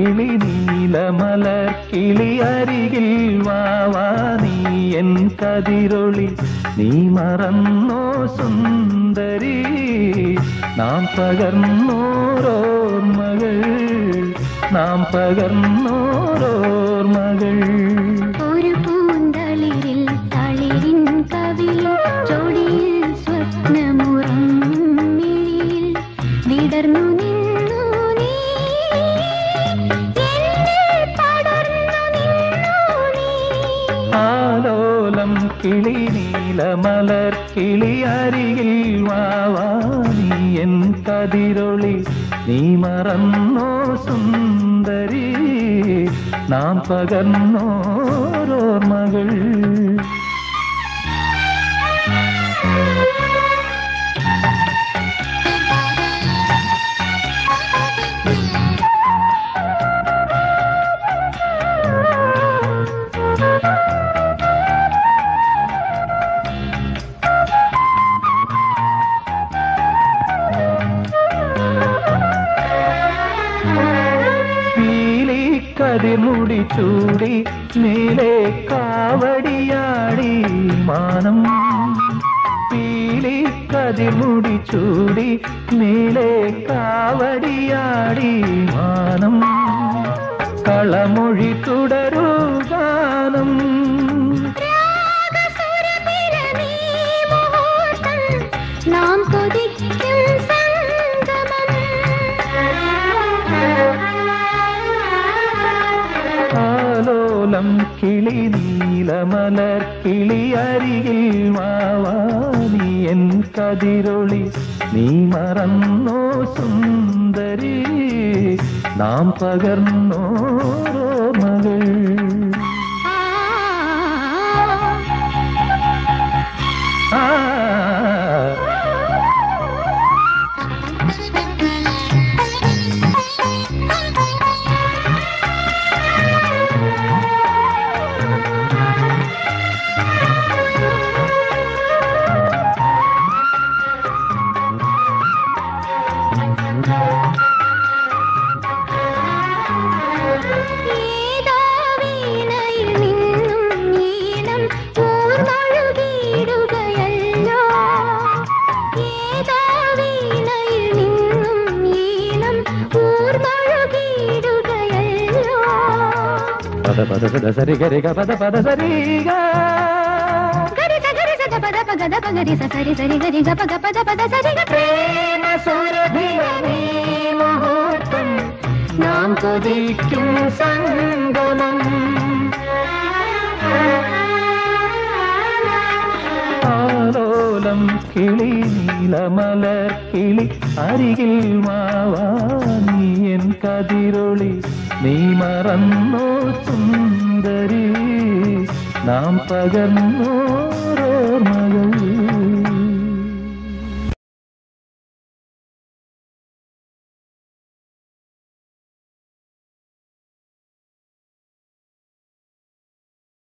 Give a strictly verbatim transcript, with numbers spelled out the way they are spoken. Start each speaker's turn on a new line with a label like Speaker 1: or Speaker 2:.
Speaker 1: കിളി നീലമലർ കിളി അരികിൽ വാവാ നീ എൻ കതിരൊളി നീ മറന്നോ സുന്ദരി നാം പകർന്നോരോർമകൾ നാം പകർന്നോരോർമകൾ
Speaker 2: ഒരു പൂന്തളിരിൽ തളിരിൻ കവിളിൽ ചൊടിയിൽ സ്വപ്നമുറങ്ങിഴിയിൽ വിടർന്നു നിന്നു നീ എന്നിൽ പടർന്നു നിന്നു നീ
Speaker 1: ആലോലം കിളി നീലമലർ കിളി അരികിൽ വാവാ നീ എൻ കതിരൊളി നീ മറന്നോ സുന്ദരി നാം പകർന്നോരോർമകൾ കതിർമുടി ചൂടി മേലെ കാവടിയാടി മാനം പീലി കതിർമുടി ചൂടി മേലെ കാവടിയാടി മാനം കളമൊഴി തുടരൂ ഗാനം
Speaker 2: നാം കൊതിക്കും സംഗമം
Speaker 1: ആലോലം കിളി നീലമലർ കിളി അരികിൽ വാവാ നീ എൻ കതിരൊളി നീ മറന്നോ സുന്ദരി നാം പകർന്നോരോർമകൾ ആ పద పద సరి గరి గ పద పద సరి గ
Speaker 2: గరి గరి స పద పద గ గరి స సరి సరి గరి గ పద పద పద సరి గ
Speaker 1: ప్రేమ సురభిని ముహూర్తం നാം കൊതിക്കും സംഗമം ആലോലം കിളി നീലമലർ കിളി അരികിൽ വാവാ നീ എൻ കതിരൊളി നീ മറന്നോ സുന്ദരി നാം പകർന്നോരോർമകൾ